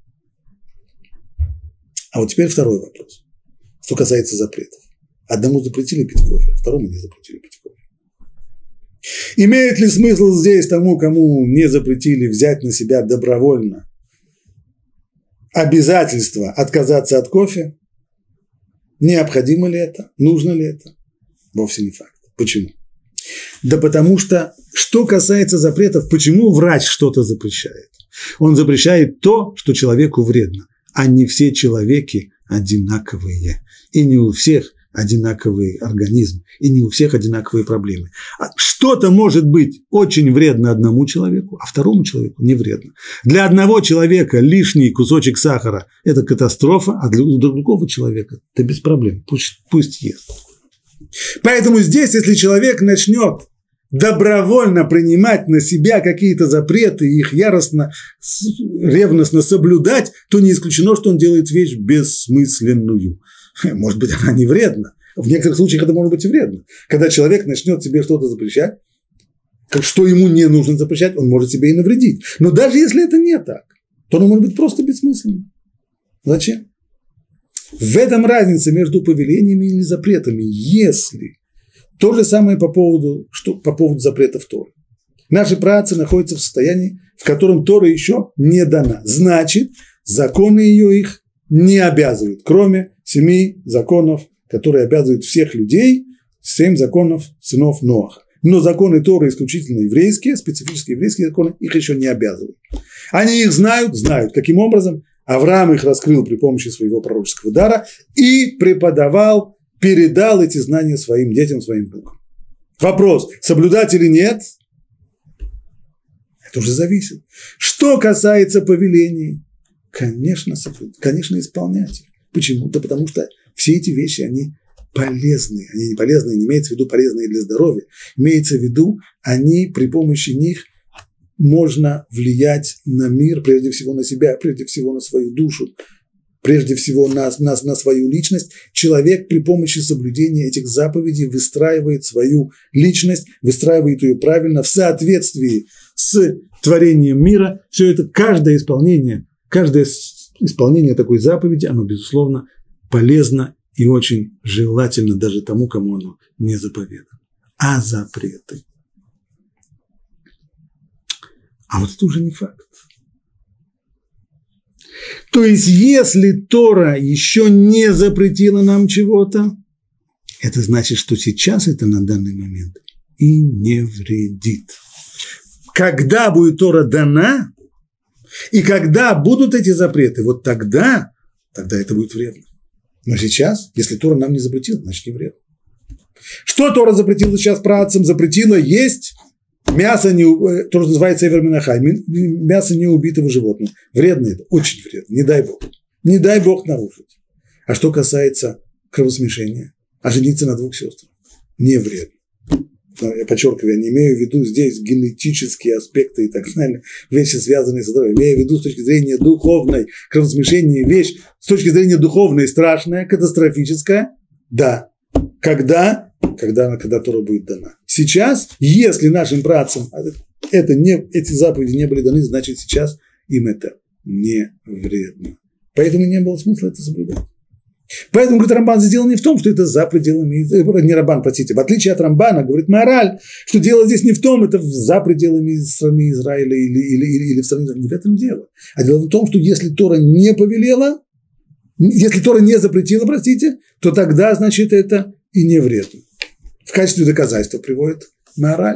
А вот теперь второй вопрос. Что касается запретов. Одному запретили пить кофе, а второму не запретили пить кофе. Имеет ли смысл здесь тому, кому не запретили, взять на себя добровольно обязательство отказаться от кофе? Необходимо ли это? Нужно ли это? Вовсе не факт. Почему? Да потому что, что касается запретов, почему врач что-то запрещает? Он запрещает то, что человеку вредно, а не все человеки одинаковые. И не у всех одинаковый организм, и не у всех одинаковые проблемы. Что-то может быть очень вредно одному человеку, а второму человеку не вредно. Для одного человека лишний кусочек сахара – это катастрофа, а для другого человека – это без проблем, пусть, пусть ест. Поэтому здесь, если человек начнет добровольно принимать на себя какие-то запреты и их яростно, ревностно соблюдать, то не исключено, что он делает вещь бессмысленную. Может быть, она не вредна. В некоторых случаях это может быть и вредно. Когда человек начнет себе что-то запрещать, что ему не нужно запрещать, он может себе и навредить. Но даже если это не так, то оно может быть просто бессмысленным. Зачем? В этом разница между повелениями и запретами. Если то же самое по поводу, что, по поводу запретов Торы. Наши праотцы находятся в состоянии, в котором Тора еще не дана. Значит, законы ее их не обязывают, кроме семи законов, которые обязывают всех людей, семь законов сынов Ноаха. Но законы Торы исключительно еврейские, специфические еврейские законы, их еще не обязывают. Они их знают, знают. Каким образом? Авраам их раскрыл при помощи своего пророческого дара и преподавал, передал эти знания своим детям, своим внукам. Вопрос, соблюдать или нет? Это уже зависит. Что касается повелений, конечно, соблюдать, конечно, исполнять их. Почему? Да потому что все эти вещи, они полезны. Они не полезны, не имеется в виду полезные для здоровья. Имеется в виду, они при помощи них можно влиять на мир, прежде всего на себя, прежде всего на свою душу, прежде всего на, на, на свою личность. Человек при помощи соблюдения этих заповедей выстраивает свою личность, выстраивает ее правильно в соответствии с творением мира. Все это, каждое исполнение, каждое исполнение такой заповеди, оно, безусловно, полезно и очень желательно даже тому, кому оно не заповедано. А запреты? А вот это уже не факт. То есть, если Тора еще не запретила нам чего-то, это значит, что сейчас это на данный момент и не вредит. Когда будет Тора дана, и когда будут эти запреты, вот тогда, тогда это будет вредно. Но сейчас, если Тора нам не запретила, значит, не вредно. Что Тора запретила сейчас праотцам? Запретила есть мясо, не, то, что называется эверминахай, мясо неубитого животного. Вредно это, очень вредно, не дай Бог. Не дай Бог нарушить. А что касается кровосмешения, а жениться на двух сестрах, не вредно. Я подчеркиваю, я не имею в виду здесь генетические аспекты и так далее, вещи, связанные с здоровьем. Имею в виду с точки зрения духовной, кровосмешение вещь, с точки зрения духовной страшная, катастрофическая, да. Когда? Когда, когда Тора будет дана. Сейчас, если нашим праотцам это не, эти заповеди не были даны, значит, сейчас им это не вредно. Поэтому не было смысла это соблюдать. Поэтому, говорит Рамбан, дело не в том, что это за пределами, не Рамбан, простите, в отличие от Рамбана, говорит Маораль, что дело здесь не в том, это за пределами страны Израиля или, или, или, или в стране Израиля, не в этом дело. А дело в том, что если Тора не повелела, если Тора не запретила, простите, то тогда, значит, это и не вредно. В качестве доказательства приводит Маораль.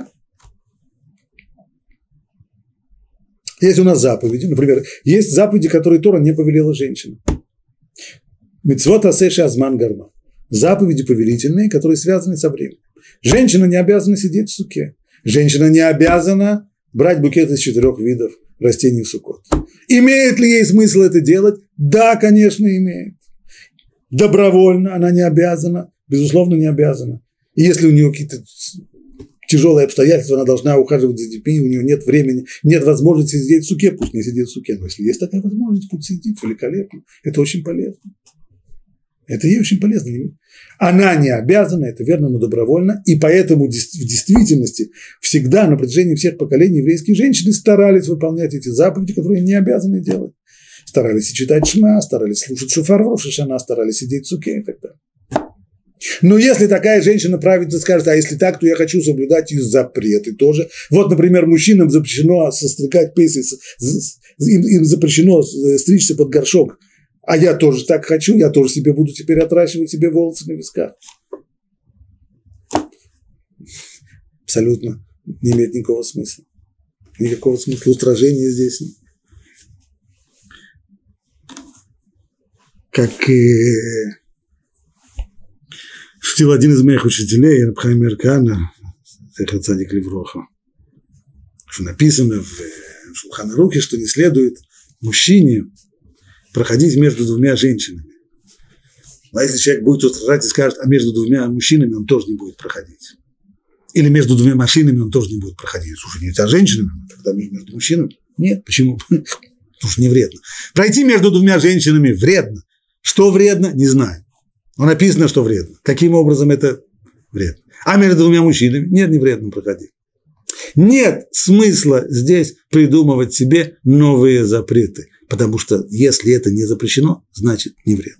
Есть у нас заповеди, например, есть заповеди, которые Тора не повелела женщинам. Мицвот асе шеазман гарма. Заповеди повелительные, которые связаны со временем. Женщина не обязана сидеть в суке. Женщина не обязана брать букет из четырех видов растений в суккот. Имеет ли ей смысл это делать? Да, конечно, имеет. Добровольно она не обязана, безусловно, не обязана. И если у нее какие-то тяжелые обстоятельства, она должна ухаживать за детьми, у нее нет времени, нет возможности сидеть в суке, пусть не сидит в суке. Но если есть такая возможность, пусть сидит, великолепно. Это очень полезно. Это ей очень полезно. Она не обязана, это верно, но добровольно. И поэтому в действительности всегда на протяжении всех поколений еврейские женщины старались выполнять эти заповеди, которые не обязаны делать. Старались читать Шма, старались слушать шофар в Рош ха-Шана, старались сидеть в суке и так далее. Но если такая женщина праведница скажет, а если так, то я хочу соблюдать и запреты тоже. Вот, например, мужчинам запрещено состригать пейсы, им, им запрещено стричься под горшок. А я тоже так хочу, я тоже себе буду теперь отращивать себе волосы на висках. Абсолютно не имеет никакого смысла. Никакого смысла, устражения здесь нет. Как и Шутил один из моих учителей, Раб Хаим Эркана, Зехер Цадик Левроха, что написано в Шулхан Арухе, что не следует мужчине проходить между двумя женщинами. А если человек будет устражать и скажет, а между двумя мужчинами он тоже не будет проходить. Или между двумя машинами он тоже не будет проходить. Слушай, не а женщинами, тогда между мужчинами. Нет, почему? Потому что не вредно. Пройти между двумя женщинами вредно. Что вредно, не знаю. Но написано, что вредно. Каким образом это вредно? А между двумя мужчинами? Нет, не вредно проходить. Нет смысла здесь придумывать себе новые запреты. Потому что если это не запрещено, значит не вредно.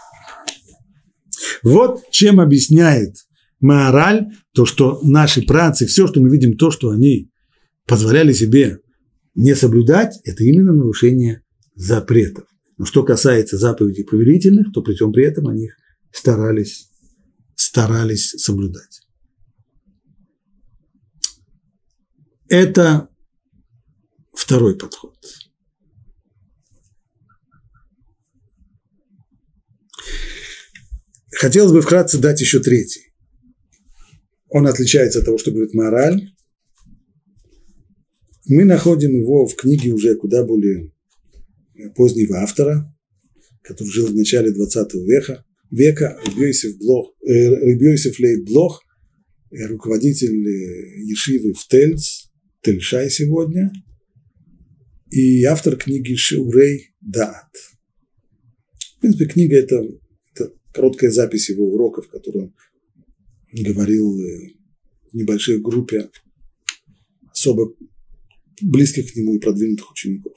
Вот чем объясняет Маораль то, что наши праотцы, все, что мы видим, то, что они позволяли себе не соблюдать, это именно нарушение запретов. Но что касается заповедей повелительных, то при всем при этом они их старались, старались соблюдать. Это второй подход. Хотелось бы вкратце дать еще третий. Он отличается от того, что говорит Маораль. Мы находим его в книге уже куда более позднего автора, который жил в начале двадцатого века, века Рабби Йосеф Блох, э, Рабби Йосеф Лейб Блох, э, руководитель э, ешивы в Тельц, Тель-Шай сегодня, и автор книги Шиурей Даат. В принципе, книга – это, это короткая запись его уроков, которую он говорил в небольшой группе особо близких к нему и продвинутых учеников.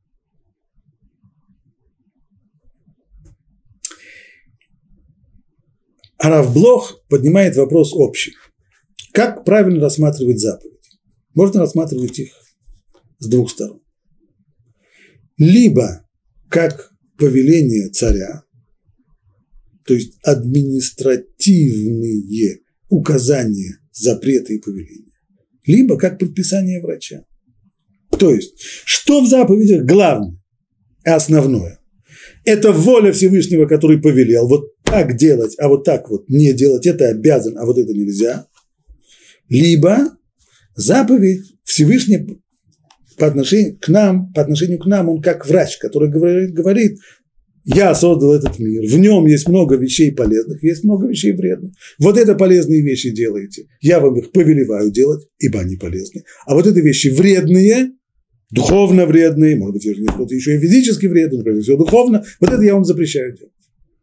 А Рав Блох поднимает вопрос общий. Как правильно рассматривать заповеди? Можно рассматривать их с двух сторон. Либо как повеление царя, то есть административные указания, запреты и повеления, либо как предписание врача. То есть, что в заповедях главное и основное? Это воля Всевышнего, который повелел вот так делать, а вот так вот не делать, это обязан, а вот это нельзя. Либо заповедь Всевышний по отношению к нам, по отношению к нам, он как врач, который говорит, говорит, я создал этот мир, в нем есть много вещей полезных, есть много вещей вредных. Вот это полезные вещи делаете, я вам их повелеваю делать, ибо они полезны. А вот это вещи вредные, духовно вредные, может быть, кто-то еще и физически вредный, но прежде всего духовно, вот это я вам запрещаю делать.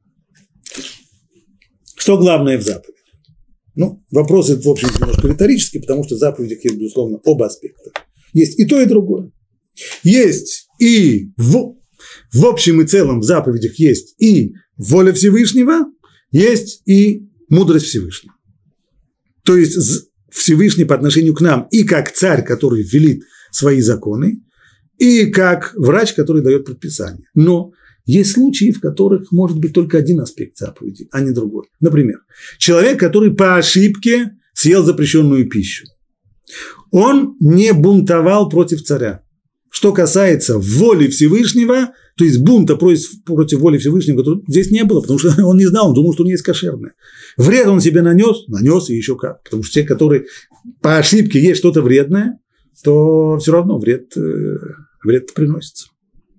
Что главное в заповеди? Ну, вопрос этот, в общем, немножко риторический, потому что в заповедях есть, безусловно, оба аспекта. Есть и то, и другое. Есть и в, в общем и целом в заповедях есть и воля Всевышнего, есть и мудрость Всевышнего. То есть Всевышний по отношению к нам и как царь, который велит свои законы, и как врач, который дает предписания. Но есть случаи, в которых может быть только один аспект заповеди, а не другой. Например, человек, который по ошибке съел запрещенную пищу. Он не бунтовал против царя. Что касается воли Всевышнего, то есть бунта против, против воли Всевышнего, здесь не было, потому что он не знал, он думал, что он есть кошерное. Вред он себе нанес, нанес и еще как. Потому что те, которые по ошибке есть что-то вредное, то все равно вред, вред приносится.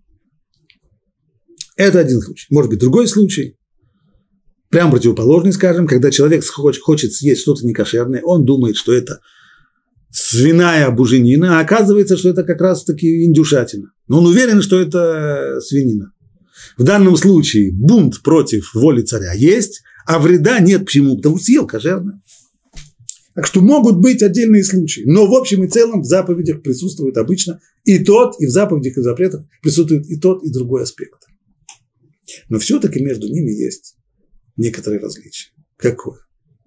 Это один случай. Может быть, другой случай, прям противоположный, скажем, когда человек хочет съесть что-то некошерное, он думает, что это свиная буженина, а оказывается, что это как раз-таки индюшатина. Но он уверен, что это свинина. В данном случае бунт против воли царя есть, а вреда нет. Почему? Потому что съел кошерное. Так что могут быть отдельные случаи. Но в общем и целом в заповедях присутствует обычно и тот, и в заповедях и в запретах присутствует и тот, и другой аспект. Но все-таки между ними есть некоторые различия. Какое?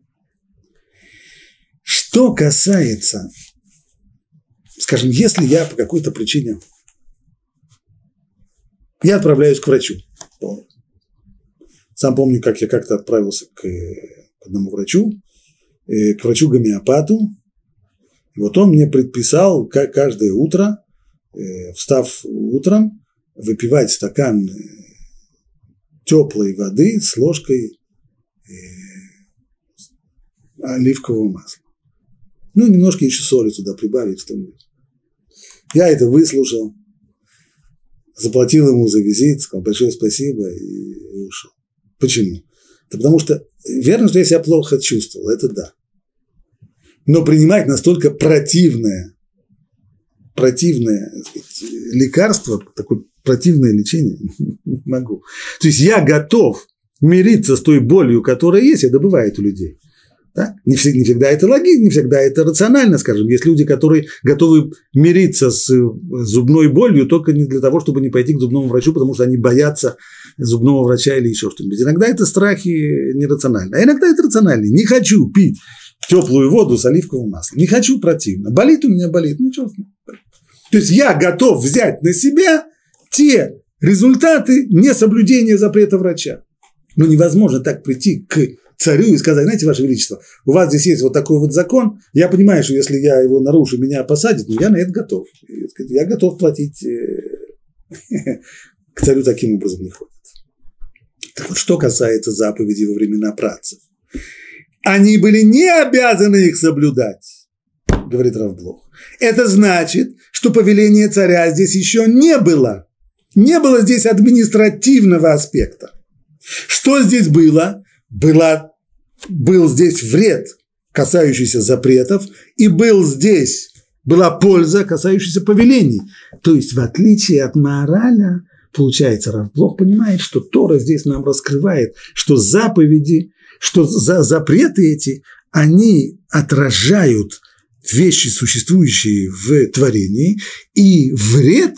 Что касается, скажем, если я по какой-то причине, я отправляюсь к врачу. Сам помню, как я как-то отправился к одному врачу, к врачу-гомеопату. Вот он мне предписал как каждое утро, встав утром, выпивать стакан теплой воды с ложкой оливкового масла. Ну, немножко еще соли туда прибавить, что-нибудь. Я это выслушал, заплатил ему за визит, сказал большое спасибо и, и ушел. Почему? Да потому что верно, что я себя плохо чувствовал, это да. Но принимать настолько противное, противное, так сказать, лекарство, такое противное лечение не могу. То есть я готов мириться с той болью, которая есть, это бывает у людей. Да? Не, всегда, не всегда это логично, не всегда это рационально, скажем. Есть люди, которые готовы мириться с зубной болью только не для того, чтобы не пойти к зубному врачу, потому что они боятся зубного врача или еще что-нибудь. Иногда это страхи нерациональны, а иногда это рационально. Не хочу пить теплую воду с оливковым маслом, не хочу, противно. Болит у меня, болит, ну что с ним? То есть я готов взять на себя те результаты несоблюдения запрета врача. Но невозможно так прийти к царю и сказать: знаете, Ваше Величество, у вас здесь есть вот такой вот закон, я понимаю, что если я его нарушу, меня посадят, но я на это готов. Я готов платить, к царю таким образом не ходит. Так вот, что касается заповедей во времена працев. Они были не обязаны их соблюдать, говорит Рав Блох. Это значит, что повеления царя здесь еще не было. Не было здесь административного аспекта. Что здесь было? Была, был здесь вред, касающийся запретов, и был здесь, была польза, касающаяся повелений. То есть, в отличие от Маораля, получается, Рав Блох понимает, что Тора здесь нам раскрывает, что заповеди, что за, запреты эти, они отражают вещи, существующие в творении, и вред,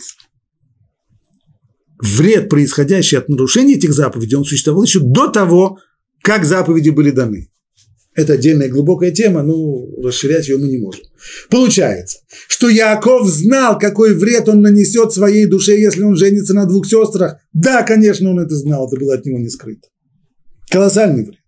вред, происходящий от нарушения этих заповедей, он существовал еще до того, как заповеди были даны. Это отдельная глубокая тема, но расширять ее мы не можем. Получается, что Яаков знал, какой вред он нанесет своей душе, если он женится на двух сестрах. Да, конечно, он это знал, это было от него не скрыто. Колоссальный вред.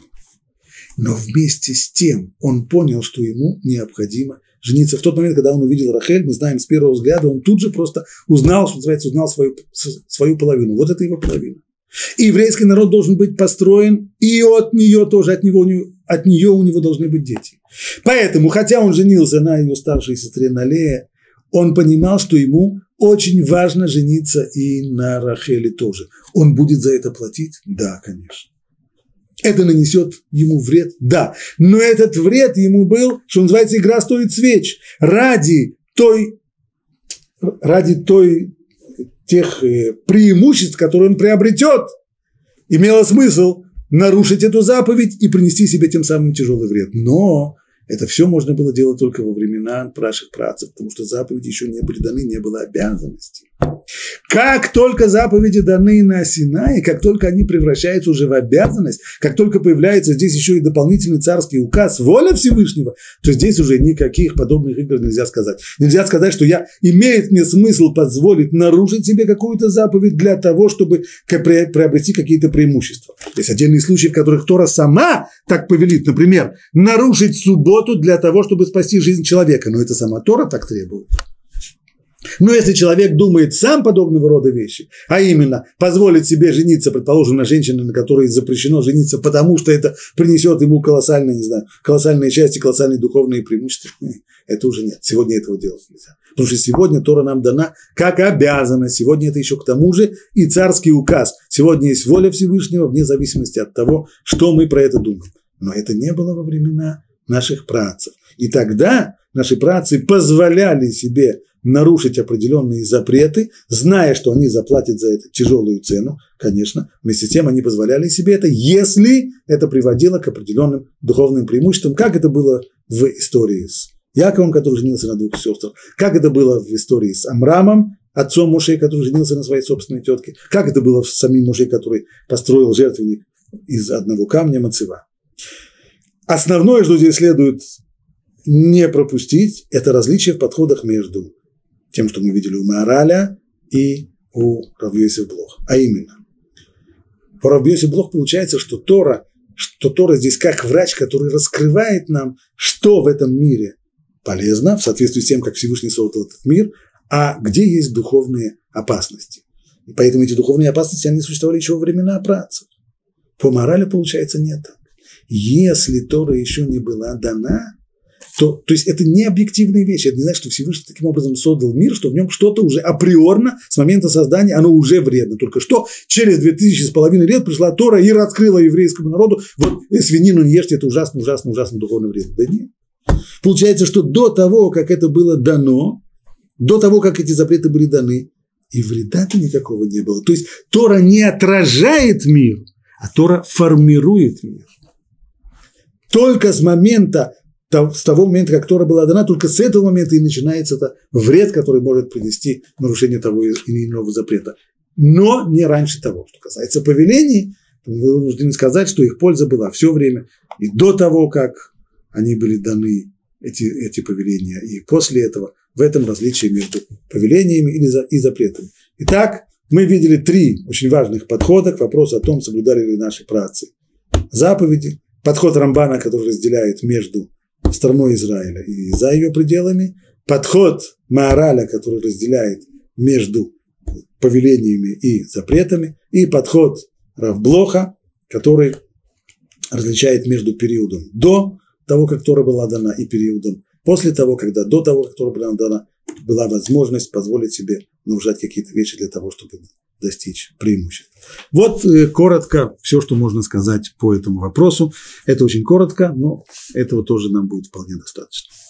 Но вместе с тем он понял, что ему необходимо жениться. В тот момент, когда он увидел Рахель, мы знаем, с первого взгляда он тут же просто узнал, что называется, узнал свою, свою половину. Вот это его половина. И еврейский народ должен быть построен, и от нее тоже, от, него, от нее у него должны быть дети. Поэтому, хотя он женился на ее старшей сестре на Лее, он понимал, что ему очень важно жениться и на Рахеле тоже. Он будет за это платить? Да, конечно. Это нанесет ему вред? Да. Но этот вред ему был, что называется, игра стоит свеч. Ради той, ради той, тех преимуществ, которые он приобретет, имело смысл нарушить эту заповедь и принести себе тем самым тяжелый вред. Но это все можно было делать только во времена наших працев, потому что заповеди еще не были даны, не было обязанностей. Как только заповеди даны на Синае, как только они превращаются уже в обязанность, как только появляется здесь еще и дополнительный царский указ, воля Всевышнего, то здесь уже никаких подобных игр нельзя сказать. Нельзя сказать, что я, имеет мне смысл позволить нарушить себе какую-то заповедь для того, чтобы приобрести какие-то преимущества. Есть отдельные случаи, в которых Тора сама так повелит, например, нарушить субботу для того, чтобы спасти жизнь человека, но это сама Тора так требует. Но если человек думает сам подобного рода вещи, а именно позволить себе жениться, предположим, на женщине, на которой запрещено жениться, потому что это принесет ему колоссальные, не знаю, колоссальные счастья, колоссальные духовные преимущества, это уже нет. Сегодня этого делать нельзя. Потому что сегодня Тора нам дана как обязанность. Сегодня это еще к тому же и царский указ. Сегодня есть воля Всевышнего вне зависимости от того, что мы про это думаем. Но это не было во времена наших працев. И тогда наши працы позволяли себе нарушить определенные запреты, зная, что они заплатят за это тяжелую цену, конечно, вместе с тем они позволяли себе это, если это приводило к определенным духовным преимуществам, как это было в истории с Яковом, который женился на двух сестрах, как это было в истории с Амрамом, отцом Моше, который женился на своей собственной тетке, как это было с самим Моше, который построил жертвенник из одного камня Мацева. Основное, что здесь следует не пропустить, это различие в подходах между тем, что мы видели у Маораля и у Рав Йосеф Блох. А именно, по Рав Йосеф Блох получается, что Тора, что Тора здесь как врач, который раскрывает нам, что в этом мире полезно, в соответствии с тем, как Всевышний создал этот мир, а где есть духовные опасности. И поэтому эти духовные опасности, они существовали еще во времена працев. По Маоралю, получается, нет так. если Тора еще не была дана, то, то есть это не объективные вещи. Это не значит, что Всевышний таким образом создал мир, что в нем что-то уже априорно с момента создания, оно уже вредно. Только что через две тысячи с половиной лет пришла Тора и раскрыла еврейскому народу, вот свинину не ешьте, это ужасно, ужасно, ужасно духовно вредно. Да нет. Получается, что до того, как это было дано, до того, как эти запреты были даны, и вреда-то никакого не было. То есть Тора не отражает мир, а Тора формирует мир. Только с момента, с того момента, как Тора была дана, только с этого момента и начинается это вред, который может принести нарушение того или иного запрета. Но не раньше того. Что касается повелений, мы вынуждены сказать, что их польза была все время, и до того, как они были даны, эти, эти повеления, и после этого. В этом различие между повелениями и запретами. Итак, мы видели три очень важных подхода к вопросу о том, соблюдали ли наши праотцы заповеди. Подход Рамбана, который разделяет между страной Израиля и за ее пределами. Подход Маараля, который разделяет между повелениями и запретами. И подход Рав Блоха, который различает между периодом до того, как Тора была дана, и периодом после того, когда до того, как Тора была дана, была возможность позволить себе нарушать какие-то вещи для того, чтобы достичь преимуществ. Вот э, коротко все, что можно сказать по этому вопросу. Это очень коротко, но этого тоже нам будет вполне достаточно.